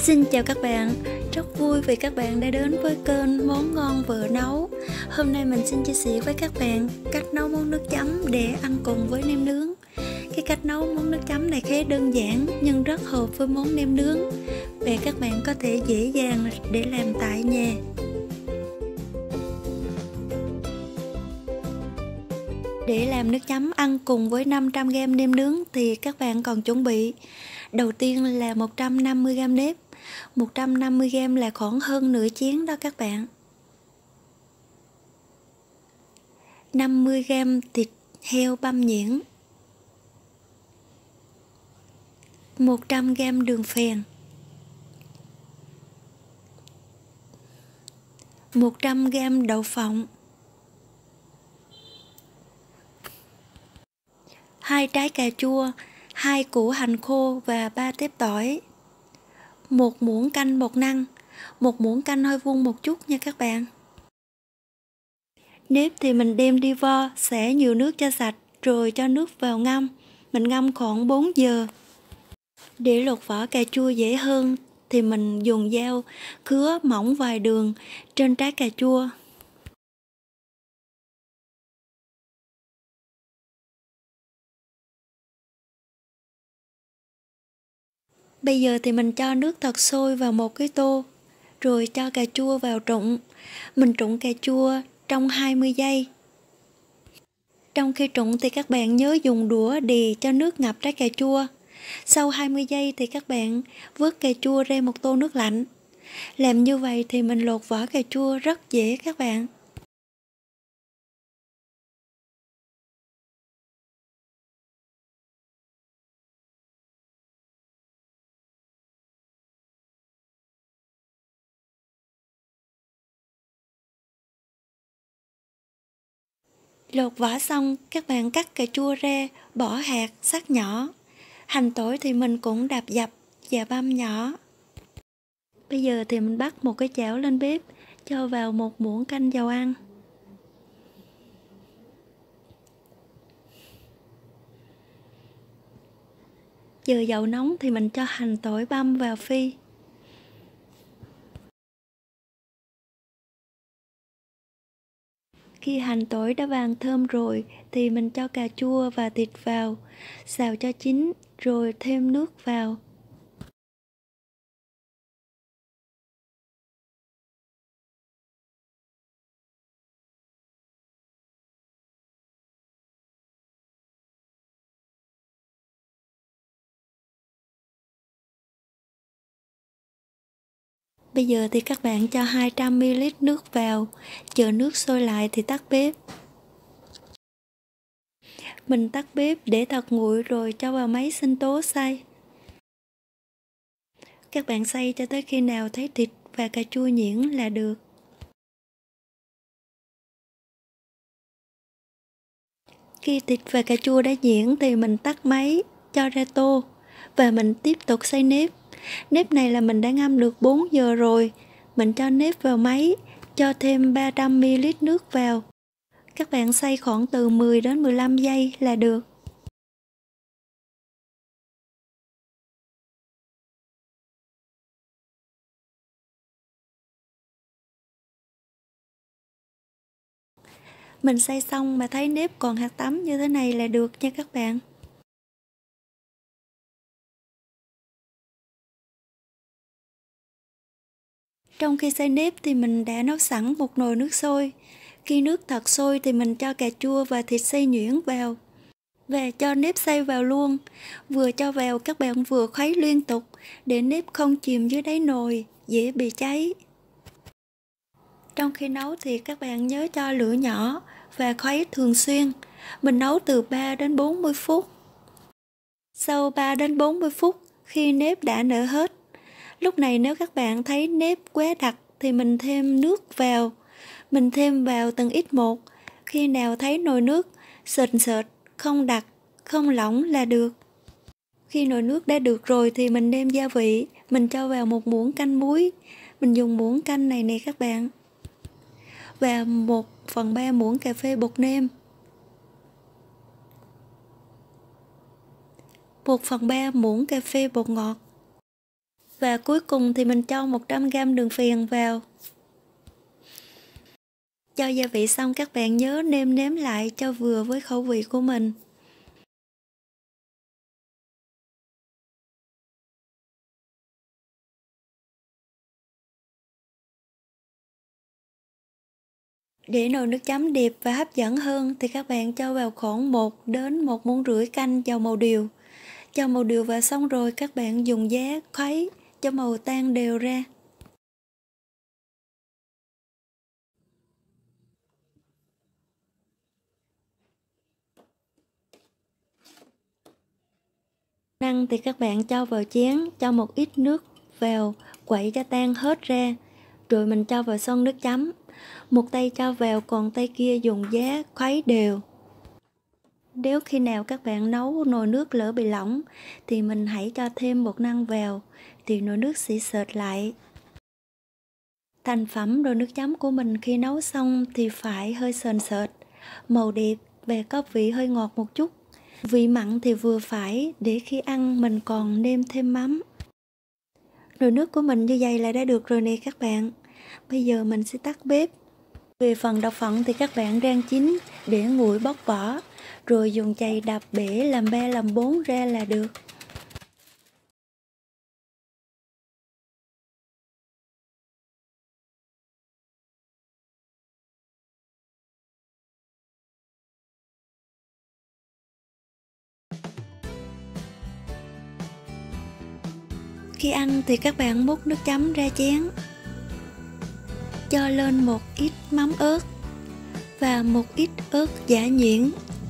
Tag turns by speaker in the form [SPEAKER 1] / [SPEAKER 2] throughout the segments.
[SPEAKER 1] Xin chào các bạn, rất vui vì các bạn đã đến với kênh Món Ngon Vợ Nấu. Hôm nay mình xin chia sẻ với các bạn cách nấu món nước chấm để ăn cùng với nem nướng. Cái cách nấu món nước chấm này khá đơn giản nhưng rất hợp với món nem nướng và các bạn có thể dễ dàng để làm tại nhà. Để làm nước chấm ăn cùng với 500g nem nướng thì các bạn còn chuẩn bị. Đầu tiên là 150g nếp. 150g là khoảng hơn nửa chén đó các bạn. 50g thịt heo băm nhuyễn. 100g đường phèn. 100g đậu phộng. 2 trái cà chua, 2 củ hành khô và 3 tép tỏi. 1 muỗng canh bột năng. 1 muỗng canh hơi vuông một chút nha các bạn. Nếp thì mình đem đi vo, xả nhiều nước cho sạch rồi cho nước vào ngâm. Mình ngâm khoảng 4 giờ. Để lột vỏ cà chua dễ hơn thì mình dùng dao cứa mỏng vài đường trên trái cà chua. Bây giờ thì mình cho nước thật sôi vào một cái tô, rồi cho cà chua vào trụng. Mình trụng cà chua trong 20 giây. Trong khi trụng thì các bạn nhớ dùng đũa đè cho nước ngập trái cà chua. Sau 20 giây thì các bạn vớt cà chua ra một tô nước lạnh. Làm như vậy thì mình lột vỏ cà chua rất dễ các bạn. Lột vỏ xong, các bạn cắt cà chua ra, bỏ hạt, xắt nhỏ. Hành tỏi thì mình cũng đạp dập và băm nhỏ. Bây giờ thì mình bắt một cái chảo lên bếp, cho vào 1 muỗng canh dầu ăn. Giờ dầu nóng thì mình cho hành tỏi băm vào phi. Khi hành tỏi đã vàng thơm rồi thì mình cho cà chua và thịt vào, xào cho chín rồi thêm nước vào. Bây giờ thì các bạn cho 200ml nước vào, chờ nước sôi lại thì tắt bếp. Mình tắt bếp để thật nguội rồi cho vào máy sinh tố xay. Các bạn xay cho tới khi nào thấy thịt và cà chua nhuyễn là được. Khi thịt và cà chua đã nhuyễn thì mình tắt máy, cho ra tô và mình tiếp tục xay nếp. Nếp này là mình đã ngâm được 4 giờ rồi. Mình cho nếp vào máy, cho thêm 300ml nước vào. Các bạn xay khoảng từ 10 đến 15 giây là được. Mình xay xong mà thấy nếp còn hạt tắm như thế này là được nha các bạn. Trong khi xay nếp thì mình đã nấu sẵn một nồi nước sôi. Khi nước thật sôi thì mình cho cà chua và thịt xay nhuyễn vào và cho nếp xay vào luôn. Vừa cho vào các bạn vừa khuấy liên tục để nếp không chìm dưới đáy nồi, dễ bị cháy. Trong khi nấu thì các bạn nhớ cho lửa nhỏ và khuấy thường xuyên. Mình nấu từ 3 đến 40 phút. Sau 3 đến 40 phút, khi nếp đã nở hết, lúc này nếu các bạn thấy nếp quá đặc thì mình thêm nước vào. Mình thêm vào từng ít một. Khi nào thấy nồi nước sệt sệt, không đặc, không lỏng là được. Khi nồi nước đã được rồi thì mình nêm gia vị. Mình cho vào 1 muỗng canh muối. Mình dùng muỗng canh này nè các bạn. Và 1/3 muỗng cà phê bột nêm. 1/3 muỗng cà phê bột ngọt. Và cuối cùng thì mình cho 100g đường phèn vào. Cho gia vị xong các bạn nhớ nêm nếm lại cho vừa với khẩu vị của mình. Để nồi nước chấm đẹp và hấp dẫn hơn thì các bạn cho vào khoảng 1 đến 1,5 muỗng canh dầu màu điều. Cho màu điều vào xong rồi các bạn dùng giá khuấy cho màu tan đều ra. Năng thì các bạn cho vào chén, cho một ít nước vào, quậy cho tan hết ra. Rồi mình cho vào son nước chấm. Một tay cho vào còn tay kia dùng giá khuấy đều. Nếu khi nào các bạn nấu nồi nước lỡ bị lỏng thì mình hãy cho thêm bột năng vào thì nồi nước sẽ sệt lại. Thành phẩm nồi nước chấm của mình khi nấu xong thì phải hơi sền sệt, màu đẹp và có vị hơi ngọt một chút. Vị mặn thì vừa phải để khi ăn mình còn nêm thêm mắm. Nồi nước của mình như vậy là đã được rồi nè các bạn. Bây giờ mình sẽ tắt bếp. Về phần đậu phộng thì các bạn rang chín để nguội bóc vỏ, rồi dùng chày đập bể làm 3 làm 4 ra là được. Khi ăn thì các bạn múc nước chấm ra chén, cho lên một ít mắm ớt và một ít ớt giã nhuyễn.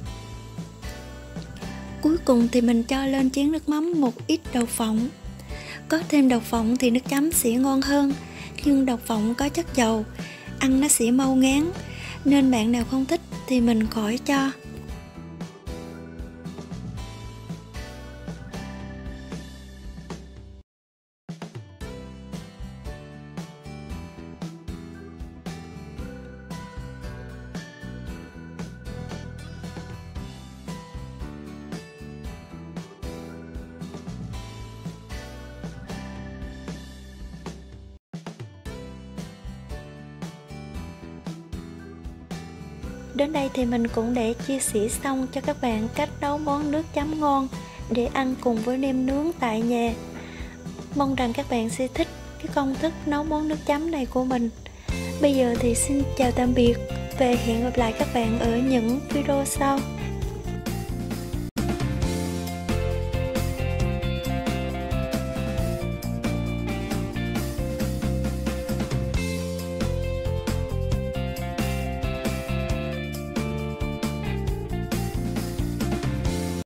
[SPEAKER 1] Cuối cùng thì mình cho lên chén nước mắm một ít đậu phộng. Có thêm đậu phộng thì nước chấm sẽ ngon hơn, nhưng đậu phộng có chất dầu, ăn nó sẽ mau ngán, nên bạn nào không thích thì mình khỏi cho. Đến đây thì mình cũng để chia sẻ xong cho các bạn cách nấu món nước chấm ngon để ăn cùng với nem nướng tại nhà. Mong rằng các bạn sẽ thích cái công thức nấu món nước chấm này của mình. Bây giờ thì xin chào tạm biệt và hẹn gặp lại các bạn ở những video sau.